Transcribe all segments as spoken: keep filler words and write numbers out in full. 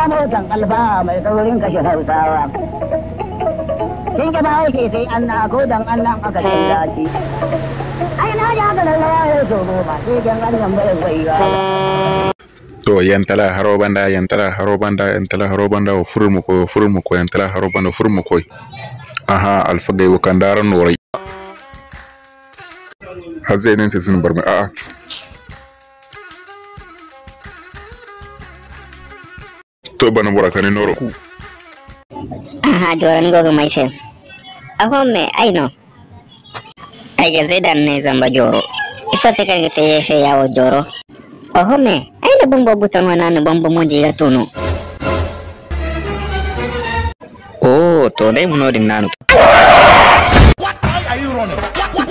motan alfa mai saurin kashe hausawa. Kin ga ba yake sai an na ko dan Allah aka tsaya shi. Ai na ja ga lawa ya so ba sai dan Allah bai bai ba. To yantala haro banda yantala haro banda yantala haro banda o furmu ko furmu ko yantala haro banda furmu ko. Aha alfa gay wakandara norai. Hazai nan sai sun bar mu a'a. To bana burakani noro. Aha doran gogo mai sai. Aho me ai no. Ai ga zai dan ne zamba joro. Ifa te kan te sai yawo joro. Aho me ai da bombo butan wana ne bombo mo je tono. Oh to dai mun odin nanu. Why are you running?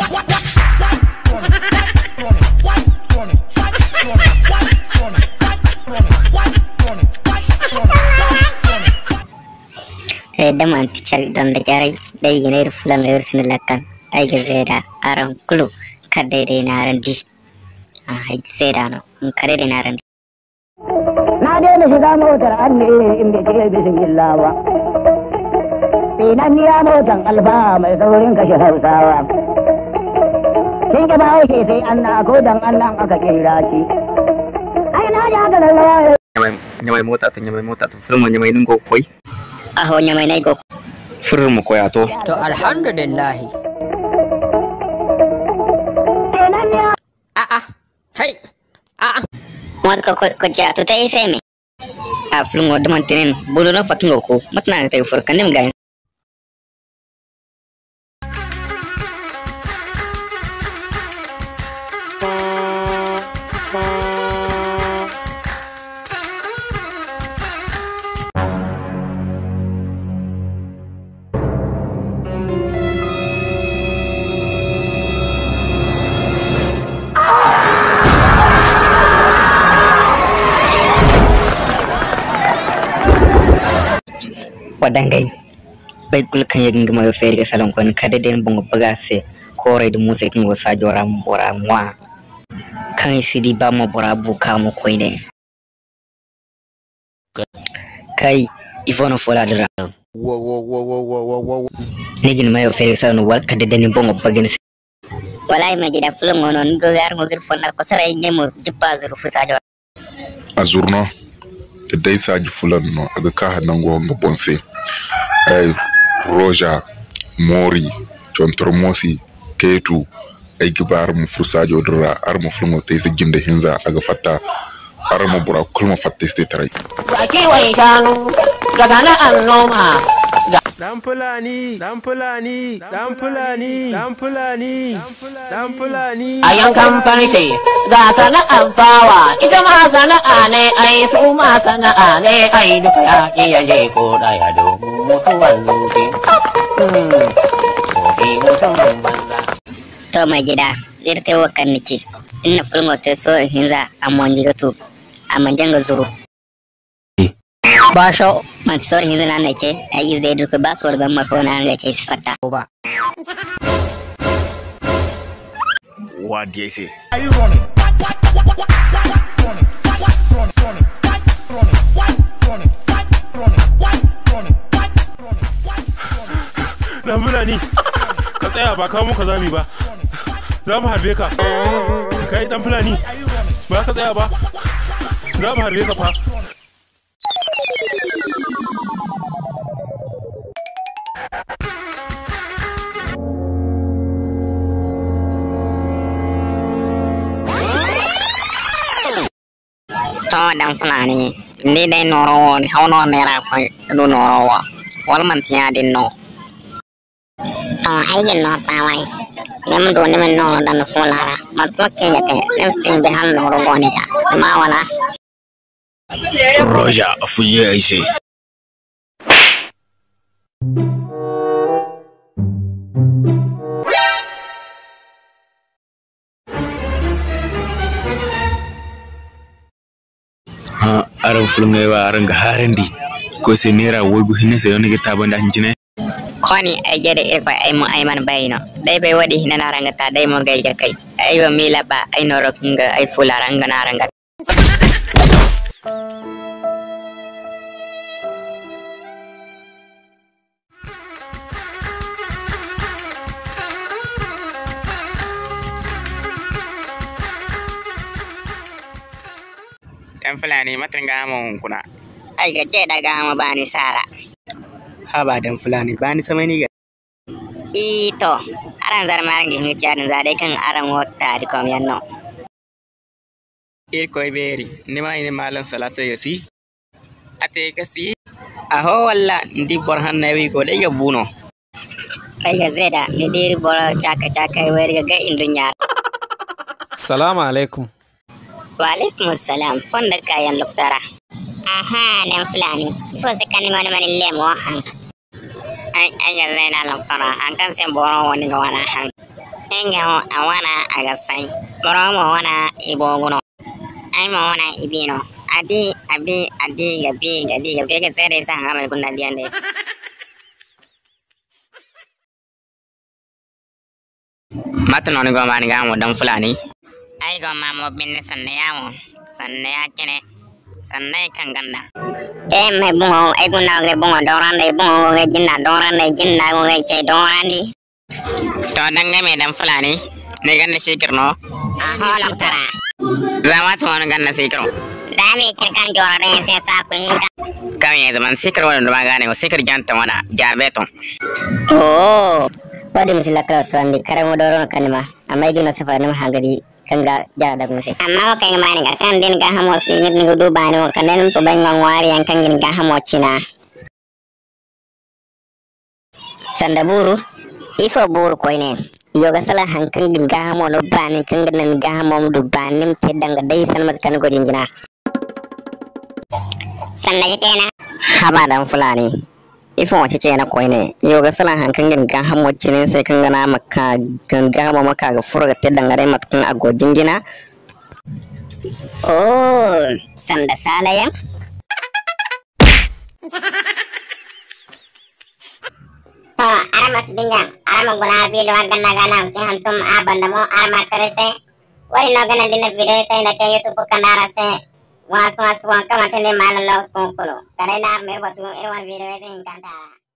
Daman tical don da jarai dai yanayin fulan da yarsu lakan ai ga zeda aran kulu kadai dai na ran di a hai zeda no in kare dai na ran di Na daina shiga motar an ne in bai ce bismillah ba. Sinan ya motan alfa mai saurin kashe hausawa. Kin ga ba yake sai an na ko dan Allah aka kira shi. Ai na ja ga lawa Nyamai mota to nyamai mota to furmu nyamai nungo koi. aho nyamai nai go Furmu ko ya to. To alhamdulillah. Sinan ya A a hai a a mod ko ko ja to tai sai me a flung od man tenen bulu no fakingo ko matna tai fur kanem ga wadangai bai kulkan ya gingima yo feri ga salon kon kada den bongo bagase kore de music ngo sa jora mbora mwa kan sidi ba mo bora buka mo koine kai ifono fola dira Wo wo wo wo wo wo wo. nigin mayo feri ga salon wal kada den bongo bagene walai ma gida fulon non go gar mo gir fonna ko sare ngemo jippa zuru fu sa jora Azurno da dai saji fulan no aga ka hanango nga bonse. Ai Roja Mori Chontor Mosi Ketu ai gibar mu fusajo dura ar mu fulmo tay se ginde hinza aga fatta ar mu bura kulma fatta ste tarai. Baki wai shanu ga sana'ar noma. Dan Fulani, Dan Fulani, Dan Fulani, Dan Fulani, Dan Fulani. A yankan farce ga sana'ar bawa ita ma sana'a ne ai su ma sana'a ne ai duka ya iya je ko daya domin mutuwar zuci. Kofi mutumin banza. to mai gida irte wakan niki inna fulmo te so hinza amon jigato amon janga zuru ba sho man sor hinza na nake ai zai duka ba sor da marfo na ga ce sifata ba. What do you say? Are you running? Dan Fulani. Ka tsaya ba kawo muka zami ba. Za mu harbe ka. Kai Dan Fulani. Ba ka tsaya ba. Za mu harbe ka fa. to dan Fulani ni dai noro ni hawno mera ko do noro wa wal man tiya din no to ai yin no sawai nem do ni men no dan fulara mat ko ke ne nem stin be han noro goni da ma wala Roja afuye ai sai. Ha aran fulnga wa aran ga harandi ko se nera woybu hinne se yoni ga tabanda hinjine koni ay jade e ko ay mo ay man bayino dai bay wadi hina naranga ta dai mo gay kay ay wa mila ba ay noro kinga ay fularanga naranga dan fulani matanga mun kuna ai ga je daga ma bani sara ha ba dan fulani bani samani ga ito aran zar marangi ni ciadan zade kan aran wata di kom yanno ir koy beri ni ma ine malan salata yasi ate kasi aho walla ndi bor hanna wi ko de buno ai ga zeda ni diri bor chaka chaka wer ga indunya Salamu alaikum. Wa alaikum assalam fonda kayan loktara aha dan fulani fo se kan man man lemo han ai ai ga zena loktara an kan sen boro woni ga wana han enga awana aga sai boro mo wana iboguno ai mo wana ibino adi abi adi gabi gadi gabi ga sere san hamal kunna diande matno ni go man ga mo dan fulani ai go ma mo binne sanne yawo sanne ya kene sanne kan ganda e me bungo ai kunna ga bungo dorande bungo ga jinna dorande jinna go ga cey dorandi to danga me dan fulani ne ganna shikirno aha loktara zama to wani ganna sikiro zame kirkan jorare sai sa ku hinka kawai zaman sikir wani da magane wa sikir janta wana jabeton oh wadi misila kala to andi karamo doro kanima amma igina safa nama hangadi kanga jada musi amma kai mani ga kan din ga hamo sinit ni gudu bano kanen so bangang wari yang kan ga hamo cina sanda buru ifo buru ko ine yoga sala hankan ga hamo no bani kan nan ga hamo du banim tedanga dai sanmat kan go jinjina sanda jena haba dan fulani ifo wace ce na koine yoga sala hankan ga hamo cinin sai kan gana maka ganga hamo maka ga furga tedanga dai matkan ago jinjina oh sanda salaya to arama sidinga arama guna video ganna gana ke hantum abandamo arama karese wari no gana dinna video tay na kay youtube kanara se was was wa kamate ne malalo konkolo kare na mer batu e wan video e kanta